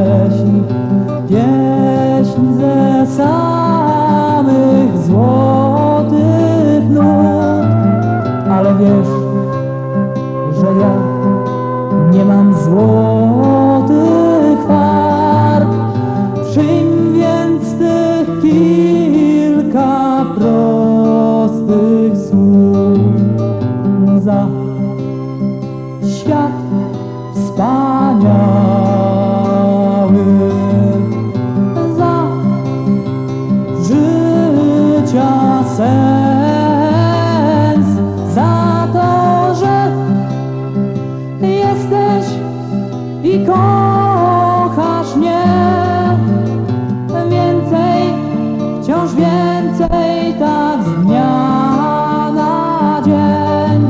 pieśń ze samych złotych nut. Ale wiesz, że ja nie mam złotych farb. Przyjm więc tych kilka prostych słów za świat wspaniały, za życia sens, za to, że jesteś i kochasz mnie. Więcej, wciąż więcej, tak z dnia na dzień.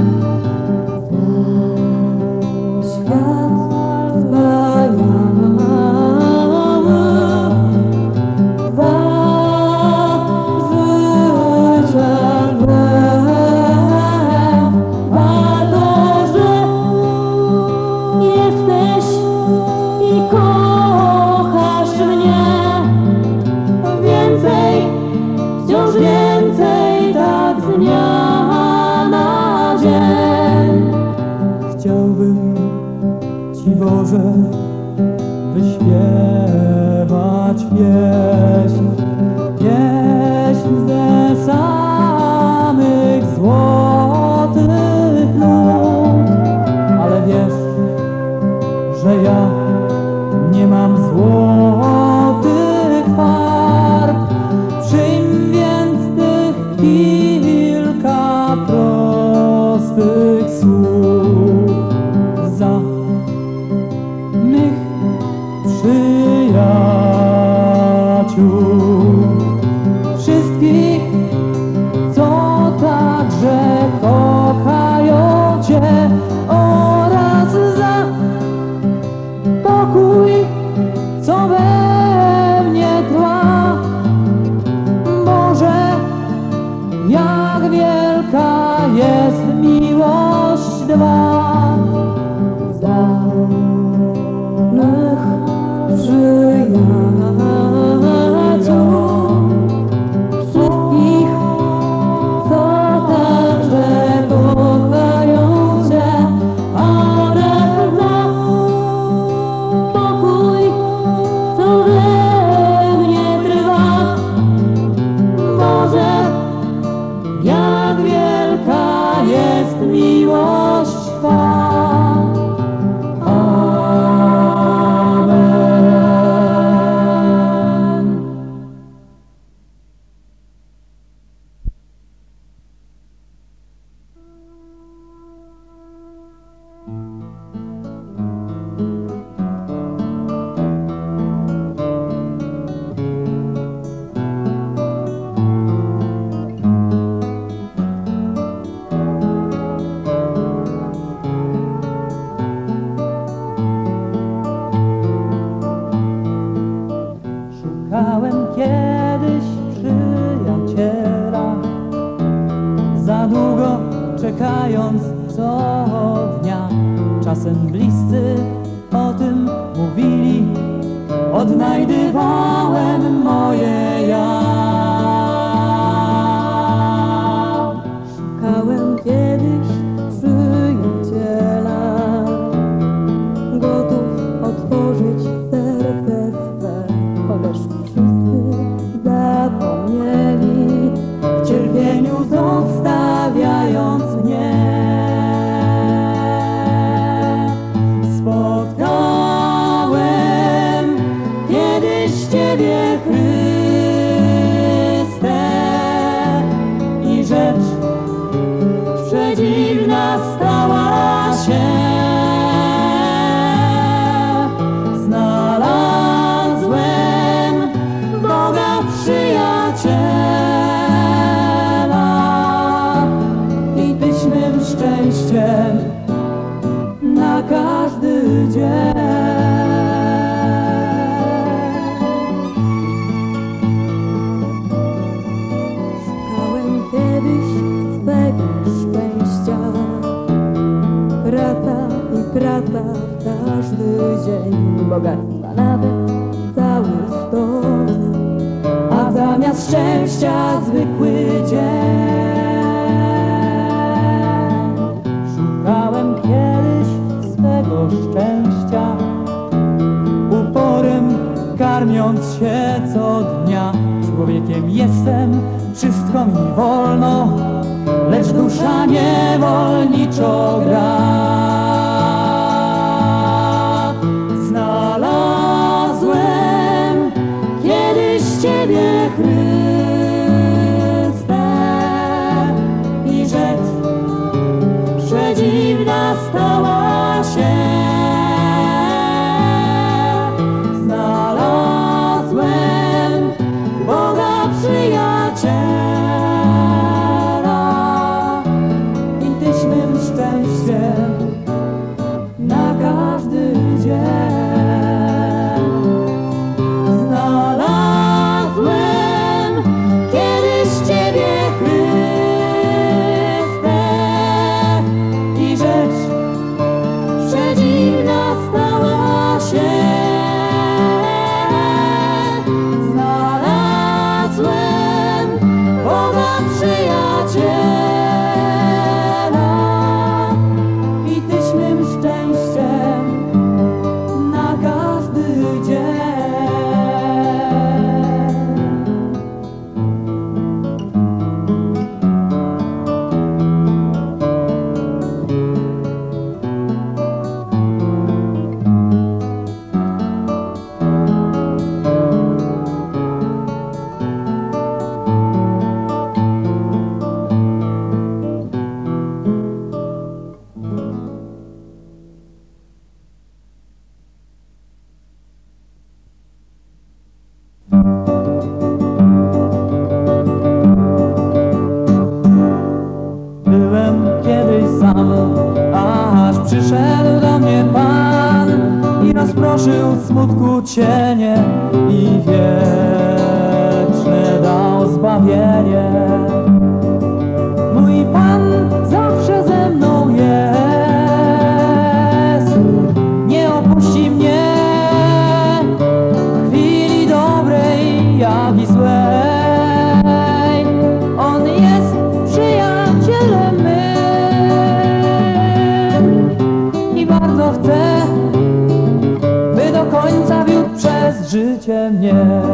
Świat wspaniały, za życie sens, za to, że jesteś i kochasz mnie. Więcej, wciąż więcej, tak z dnia na dzień. Chciałbym Ci, Boże, wyśpiewać pieśń, pieśń ze samych złotych nut. Ale wiesz, że ja nie mam złotych farb. Przyjm więc tych kilka prostych słów za mych przyjaciół, wszystkich, co także kochają Cię, oraz za pokój, co we mnie trwa. Boże, jak wielka jest miłość Twa. Za mych przyjaciół, wszystkich, co także kochają Cię, oraz za pokój, co we mnie trwa. Boże, jak wielka jest miłość Twa. Amen. Szukałem kiedyś przyjaciela, za długo czekając co dnia. Czasem bliscy o tym mówili, odnajdywałem moje ja. Szukałem kiedyś przyjaciela, gotów otworzyć serce swe, chociaż wszyscy zapomnieli, w cierpieniu zostawiając mnie. Spotkałem kiedyś Ciebie, Chryste, i rzecz przedziwna stała się. Znalazłem Boga przyjaciela i Tyś mym szczęściem na każdy dzień. Szukałem kiedyś swego szczęścia, praca i praca w każdy dzień, bogactwa nawet zamiast szczęścia zwykły dzień. Szukałem kiedyś swego szczęścia, uporem karmiąc się co dnia. Człowiekiem jestem, wszystko mi wolno, lecz dusza niewolniczo gra. Znalazłem kiedyś Ciebie, Chryste, i rzecz przedziwna stała się. Znalazłem Boga przyjaciela i Tyś mym szczęściem na każdy dzień. Znalazłem kiedyś Ciebie, Chryste, i rzecz przedziwna stała się. Znalazłem Boga przyjaciela i Tyś mym szczęściem na każdy dzień. Byłem kiedyś sam, aż przyszedł do mnie Pan i rozproszył smutku cienie i wieczne dał zbawienie. Mój Pan zawsze ze mną jest, nie opuści mnie w chwili dobrej jak i złej. On jest przyjacielem mym i bardzo chcę, by do końca wiódł przez życie mnie.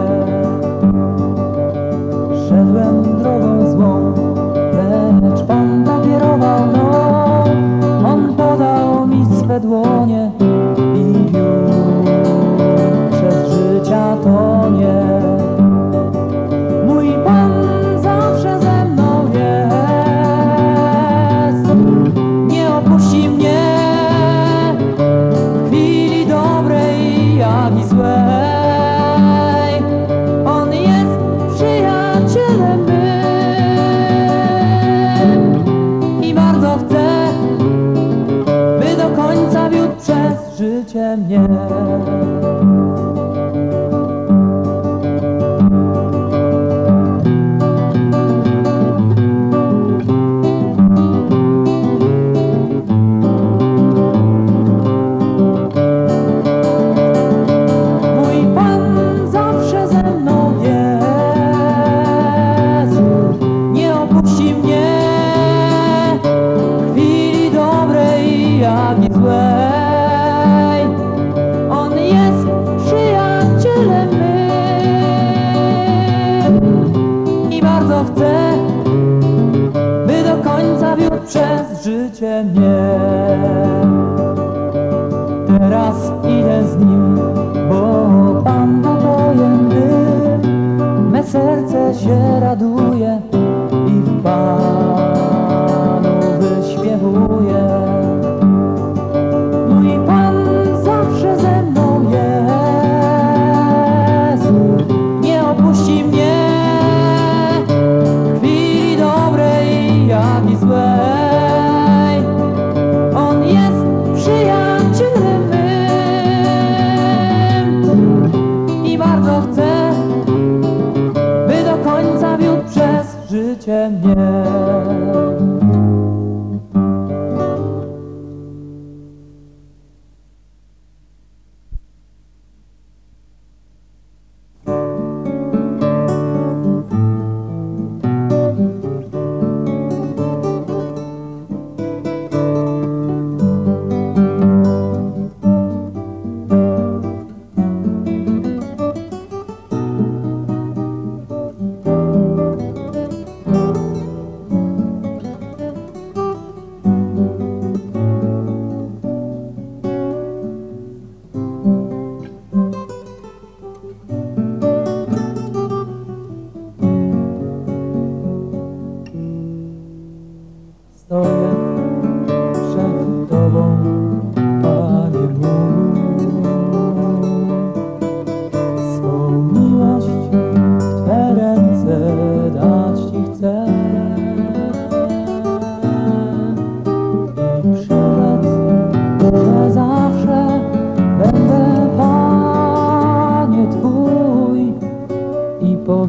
Szedłem drogą złą, lecz Pan nakierował mną. On podał mi swe dłonie i wiódł przez życia tonie. Mój Pan zawsze ze mną jest, nie opuści mnie w chwili dobrej jak i złej. On jest przyjacielem mym i bardzo chcę, by do końca wiódł przez życie mnie. Mój Pan zawsze ze mną jest, nie opuści mnie w chwili dobrej jak i złej. On jest przyjacielem mym i bardzo chcę, by do końca wiódł przez życie mnie. Teraz idę z Nim, bo Pan napojem był. Me serce się raduje i w Panu wyśpiewuje. Mój Pan zawsze ze mną jest, nie opuści mnie w chwili dobrej jak i złej. On jest przyjacielem mym i bardzo chcę, by do końca wiódł przez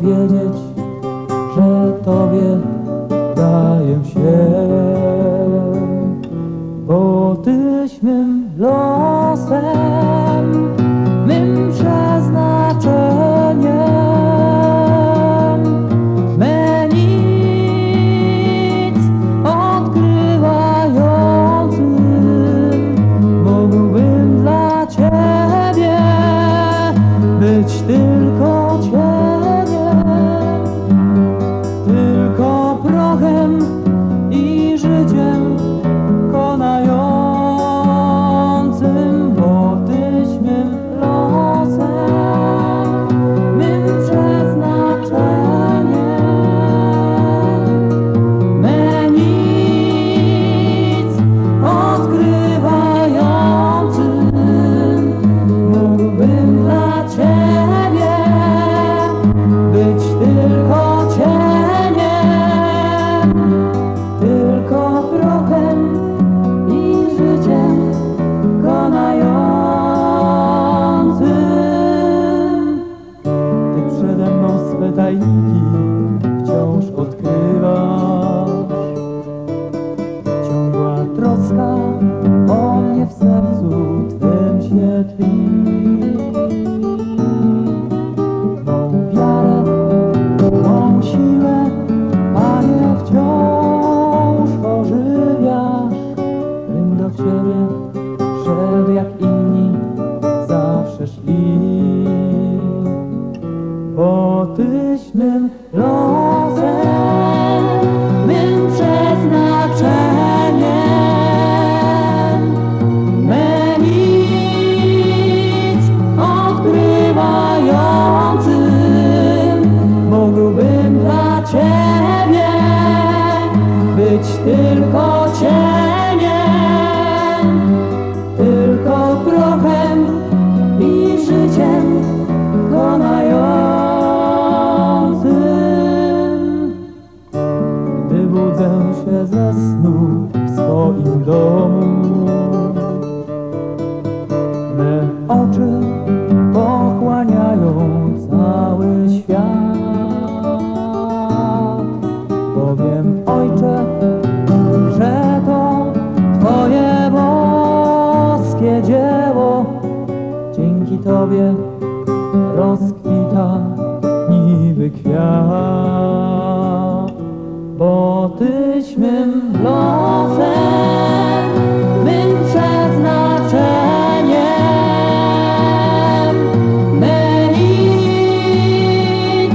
wiedzieć, że Tobie daję się, bo Tyś mym losem, mym przeznaczeniem, me nic odkrywającym. Mógłbym dla Ciebie być tylko cieniem, tylko prochem i życiem konającym, bo Tyś mym losem, mym przeznaczeniem, me nic odkrywającym. Mógłbym dla Ciebie być tylko cieniem, tylko prochem i życiem konającym. Ty przede mną swe tajniki wciąż odkrywasz. Ciągła troska o mnie w sercu Twym się tli. Mą wiarę, mą siłę, Panie, wciąż ożywiasz. Bym do Ciebie szedł jak inni zawsze szli, bo Tyś mym losem, mym przeznaczeniem, me nic odkrywającym. Mógłbym dla Ciebie być tylko cieniem, tylko prochem i życiem konającym. Gdy budzę się ze snu w swoim domu, me oczy pochłaniają cały świat. Powiem, Ojcze, że to Twoje boskie dzieło. Dzięki Tobie rozkwita niby kwiat, bo Tyś mym losem, mym przeznaczeniem, me nic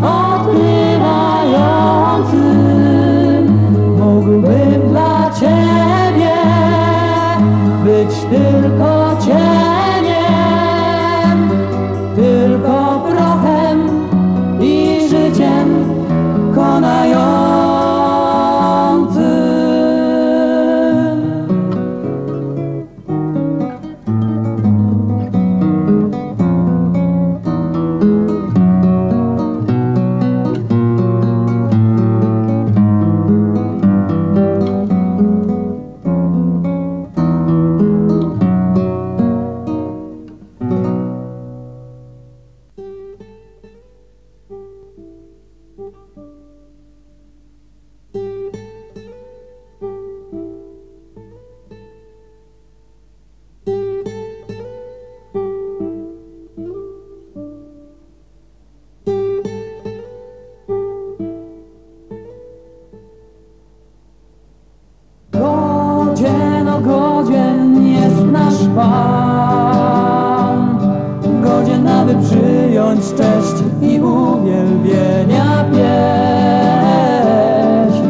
odkrywającym. Mógłbym dla Ciebie być tylko cieniem, tylko prochem i życiem konającym. Godzien jest nasz Pan, godzien, aby przyjąć cześć i uwielbienia pieśń.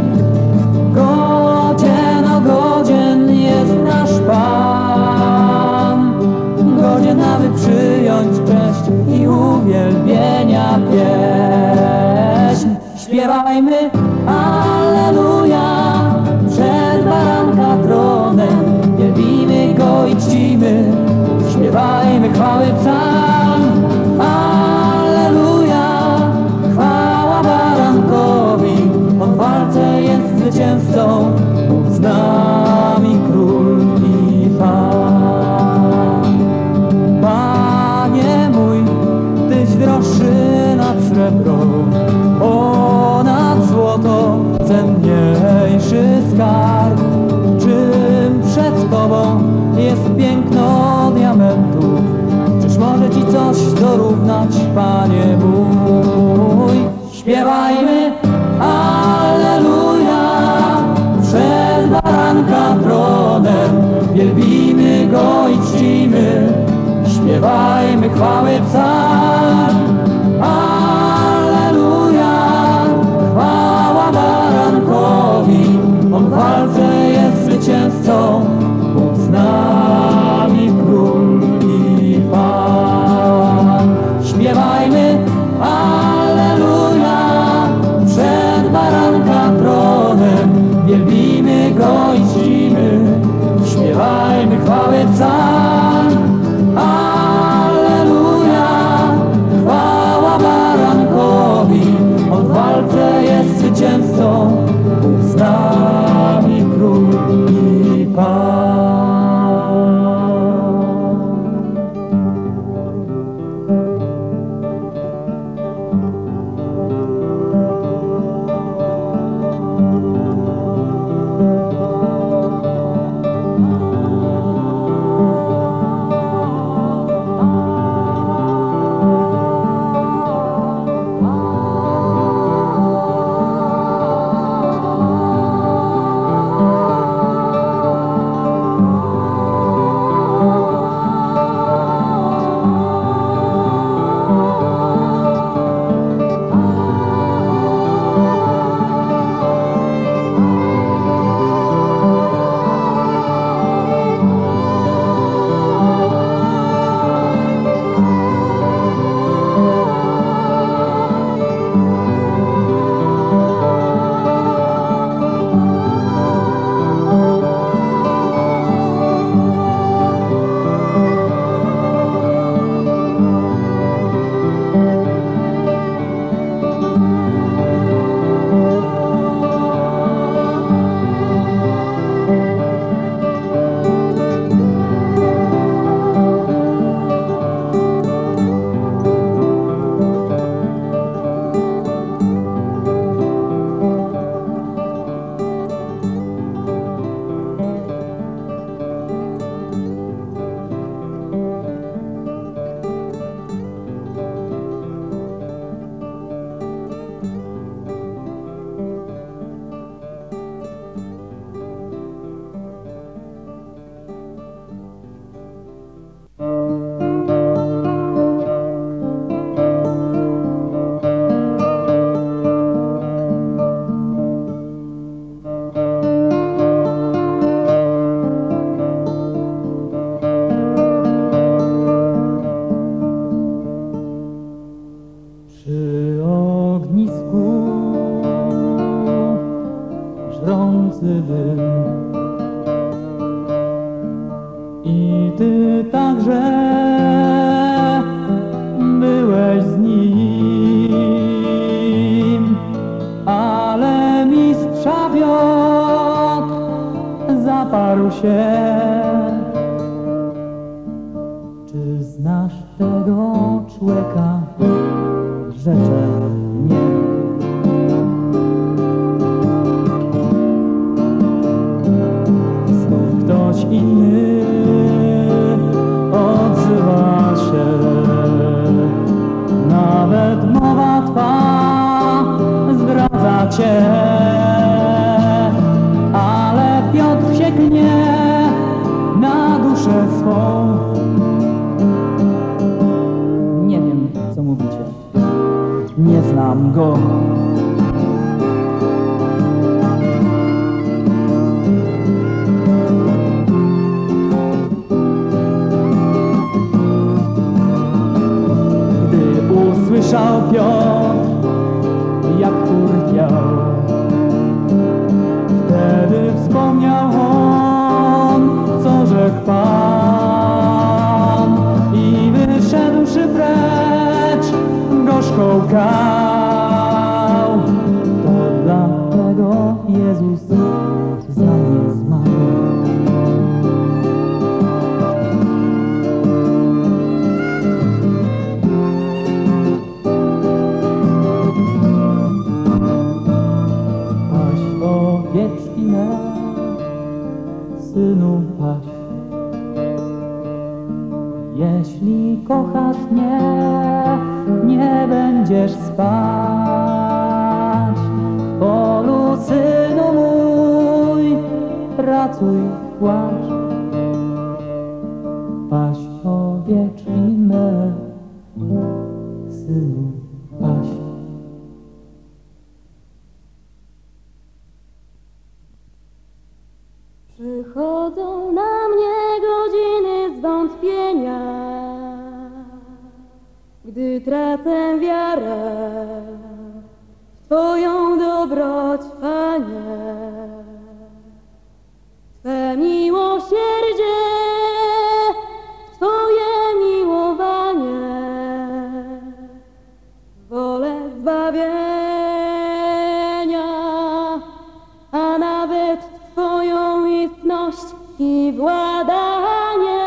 Godzien jest nasz Pan, godzien, aby przyjąć cześć i uwielbienia pieśń. Śpiewajmy Alleluja przed baranka tronem, wielbimy Go i czcimy, śpiewajmy chwały psalm. Alleluja, chwała barankowi, on w walce jest zwycięzcą, z nami Król i Pan. Panie mój, Tyś droższy nad srebro, poznać, Panie mój. Śpiewajmy Alleluja, przed baranka tronem, wielbimy Go i czcimy, śpiewajmy chwały psalm. Alleluja, chwała barankowi, On w walce jest zwycięzcą, Bóg z nami, Król i Pan. Śpiewajmy Alleluja, przed baranka tronem, wielbimy Go i czcimy, śpiewajmy chwały psalm. Alleluja, chwała barankowi, On w walce jest zwycięzcą, Bóg z nami, Król i Pan. Przy ognisku żrący dym i Ty także byłeś z nim, ale mistrza wiódł zaparł się. Czy znasz tego człowieka? Rzeczę nie. Znów ktoś inny odzywa się, nawet mowa Twa zdradza Cię, ale Piotr się gnie na duszę swą. Nie wiem, co mówicie. Nie znam go. Gdy usłyszał Piotr, jak chór piał, wtedy wspomniał on, co rzekł Pan, i wyszedłszy precz, gorzką kał. To dlatego Jezus za mnie zmarł. Paś owieczki me, Synu, paś. Jeśli kochasz mnie, będziesz spać w polu, synu mój, pracuj, płacz, paś owieczki me, synu, paś. Przychodzą na mnie godziny zwątpienia, gdy tracę wiarę w Twoją dobroć, Panie. Twe miłosierdzie, Twoje miłowanie, wolę zbawienia, a nawet Twoją istność i władanie.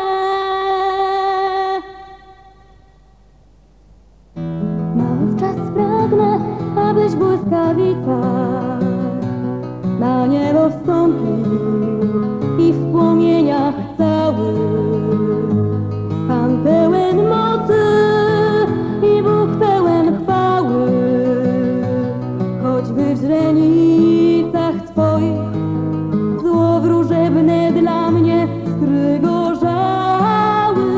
Naówczas pragnę, abyś błyskawica na niebo wstąpił i w płomieniach całych Pan pełen mocy i Bóg pełen chwały, choćby w źrenicach Twoich zło wróżebne dla mnie strygorzały.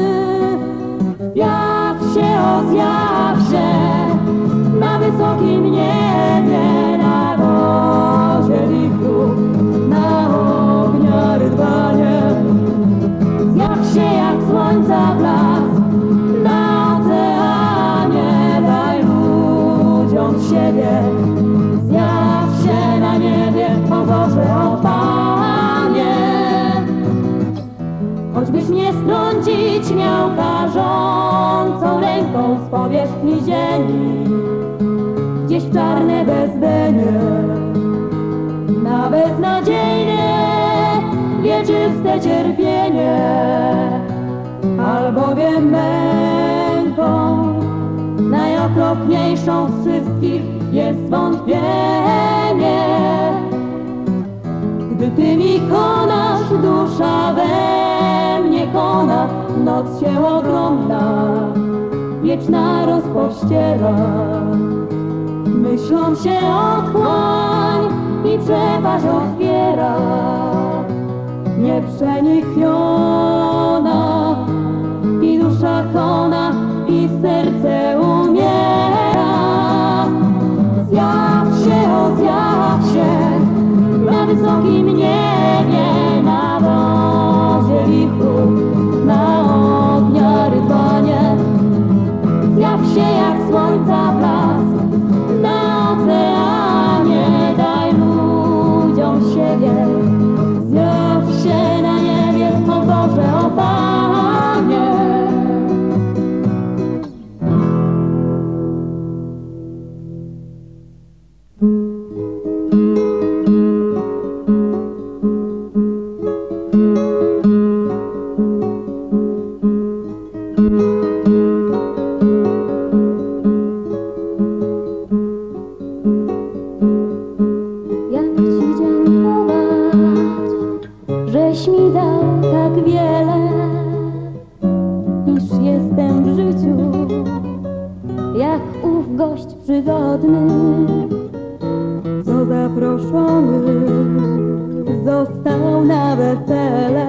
Jak się ozjaw się na wysokim niebie, na wozie wichru, na ognia rydwanie. Zjaw się jak słońca blask na oceanie, daj ludziom z siebie. Zjaw się na niebie, o Boże, o Panie. Choćbyś mnie strącić miał karzącą ręką z powierzchni ziemi, gdzieś w czarne bezdenie, na beznadziejne, wieczyste cierpienie, albowiem męką najokropniejszą z wszystkich jest wątpienie. Gdy Ty mi konasz, dusza we mnie kona, noc się ogląda, wieczna rozpościera. Myślą się otchłań i przepaść otwiera, nieprzenikniona, i dusza kona, i serce umiera. Zjaw się na wysokim niebie, na wozie wichru, na ognia rydwanie. Zjaw się jak słońca blask na oceanie, daj ludziom siebie. Zjaw się na niebie, o Boże, o Panie. Jak Ci dziękować, żeś mi dał tak wiele, iż jestem w życiu jak ów gość przygodny, co zaproszony został na wesele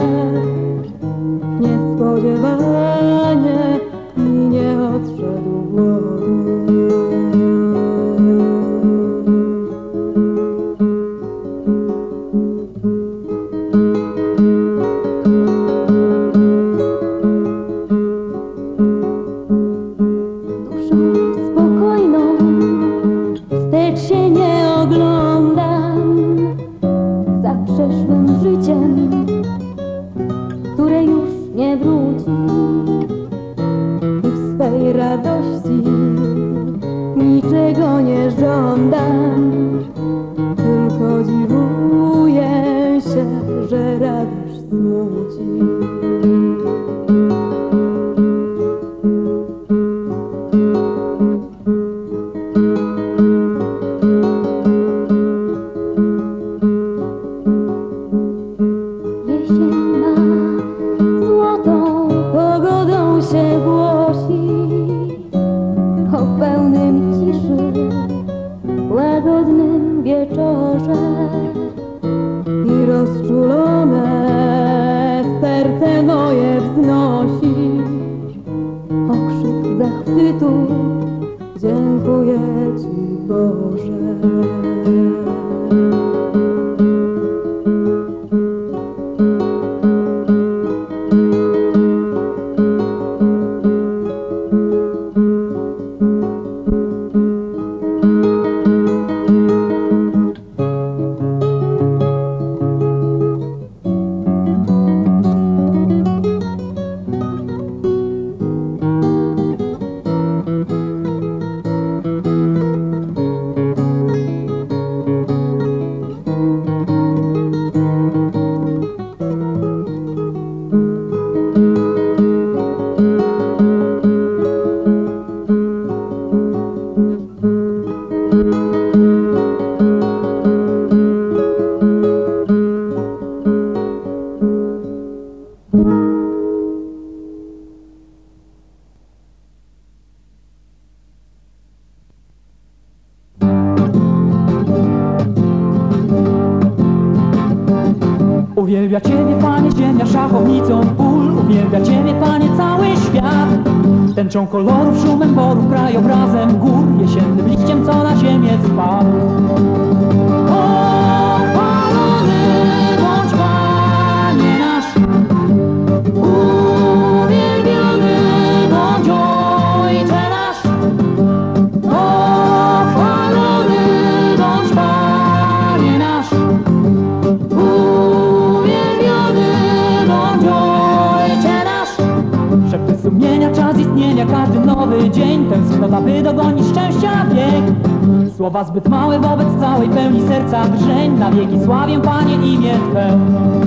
niespodziewanie i nie odszedł głodny. Radości niczego nie żądam, tylko dziwuję się, że radość smuci. Jesień ma złotą pogodą się głosi, pełnym ciszy, łagodnym wieczorze i rozczulone serce moje wznosi okrzyk zachwytu. Dziękuję Ci, Boże. Uwielbia Ciebie, Panie, ziemia szachownicą pól. Uwielbia Ciebie, Panie, cały świat. Tęczą kolorów, szumem borów, krajobrazem gór, jesiennym liściem, co na ziemię spadł. Pochwalony bądź, Panie nasz, uwielbiony bądź Ojcze nasz. Pochwalony bądź, Panie nasz, szepty sumienia, czas istnienia, każdy nowy dzień, tęsknota, by dogonić szczęścia bieg. Słowa zbyt małe wobec całej pełni serca grzeń. Na wieki sławię, Panie, imię Twe.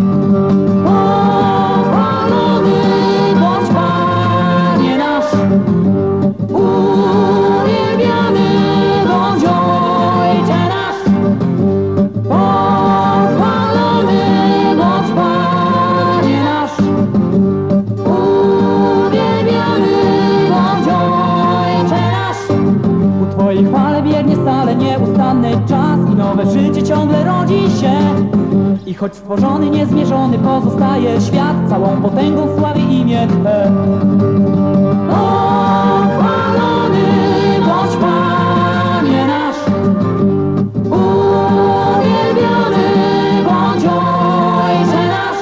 Pochwalony bądź, Panie nasz, uwielbiany bądź Ojcze nasz. Pochwalony bądź, Panie nasz, Twojej chwale biegnie stale nieustanny czas i nowe życie ciągle rodzi się. I choć stworzony, niezmierzony pozostaje świat, całą potęgą sławi imię Twe. Pochwalony bądź, Panie nasz, uwielbiony bądź Ojcze nasz.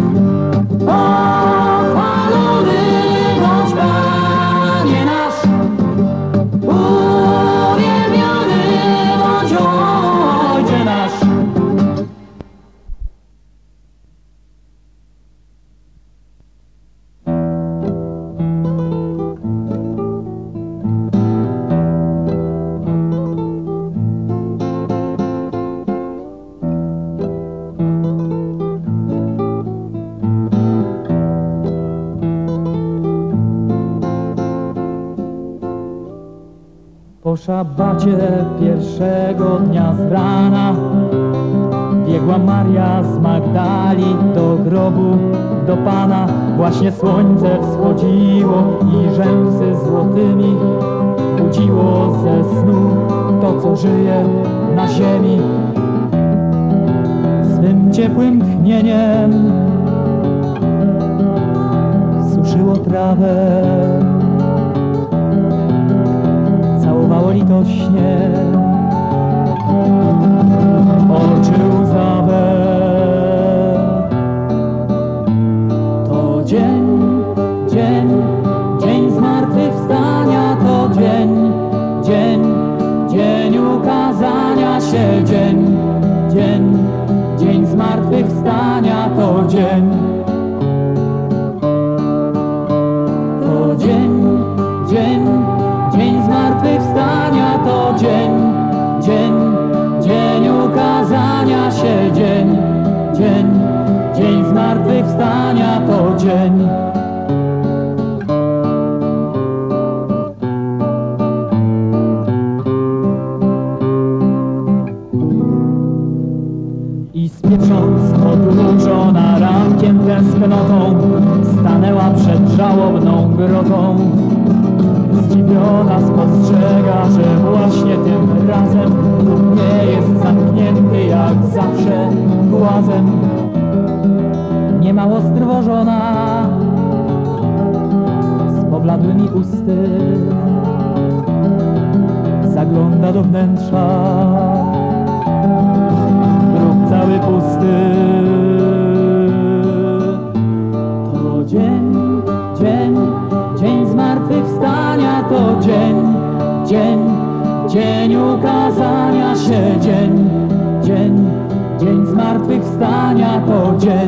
Pochwalony bądź, Panie nasz, Ojcze nasz. Po szabacie pierwszego dnia z rana biegła Maria z Magdali do grobu, do Pana. Właśnie słońce wschodziło i rzęsy złotymi budziło ze snu to, co żyje na ziemi. Swym ciepłym tchnieniem suszyło trawę, całowało litośnie oczy łzawe. To dzień, dzień, dzień zmartwychwstania, to dzień, dzień, dzień ukazania się, dzień, dzień, dzień zmartwychwstania, to dzień. To dzień, dzień, dzień zmartwychwstania, to dzień, dzień, dzień ukazania się, dzień, dzień, dzień zmartwychwstania, to dzień. I spieprząc odłużona rankiem tęsknotą, stanęła przed żałobną grotą. Zdziwiona spostrzega mało strwożona, z pobladłymi usty zagląda do wnętrza. Grób cały pusty. To dzień, dzień, dzień zmartwychwstania, to dzień, dzień, dzień ukazania się, dzień, dzień, dzień zmartwychwstania, to dzień.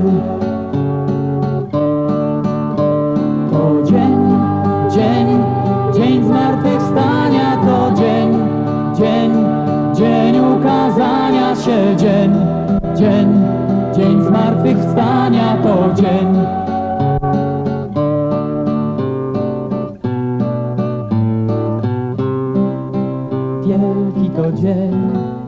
To dzień, dzień, dzień zmartwychwstania, to dzień, dzień, dzień ukazania się, dzień, dzień, dzień zmartwychwstania, to dzień. Wielki to dzień.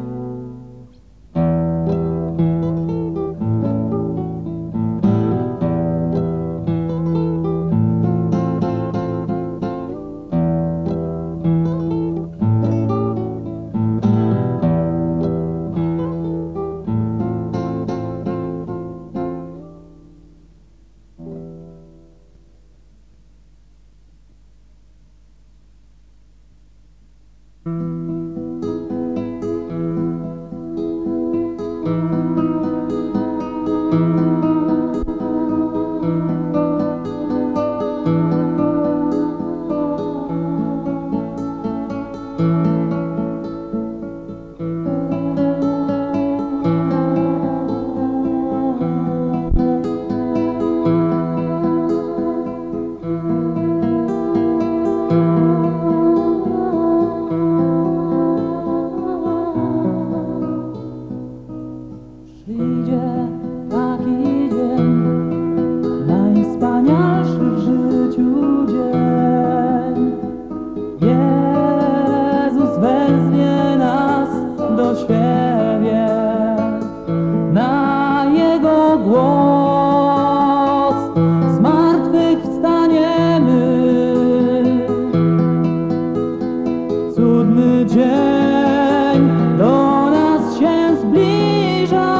Dzień do nas się zbliża.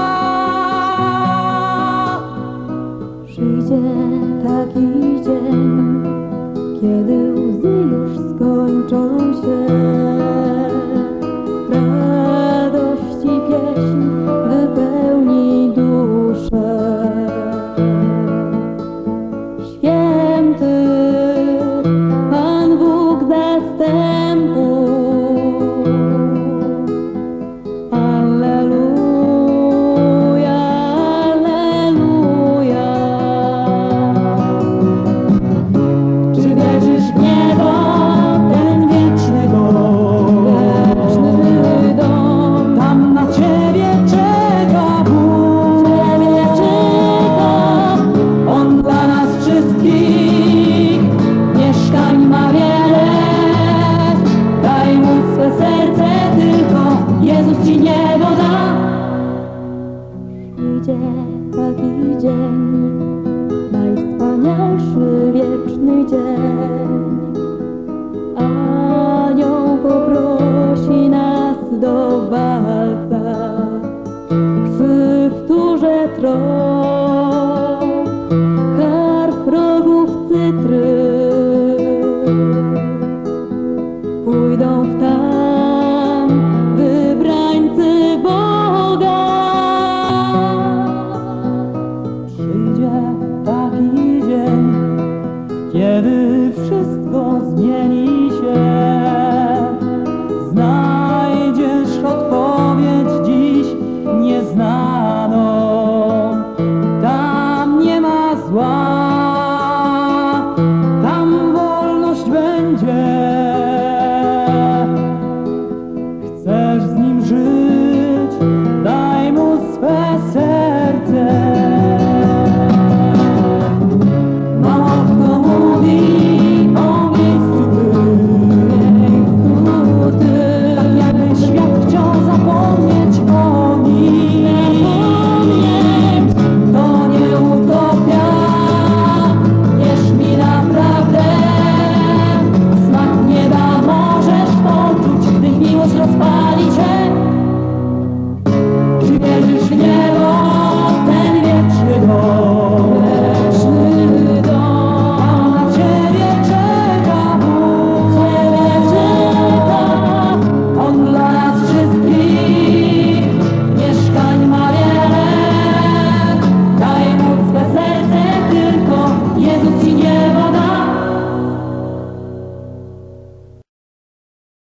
Przyjdzie taki dzień, kiedy łzy już skończą się. Radości pieśń wypełni duszę. Święty Pan Bóg zastępu, taki dzień, najwspanialszy wieczny dzień. Anioł poprosi nas do walca, krzyw w turze trąb, harf, rogów, cytry pójdą w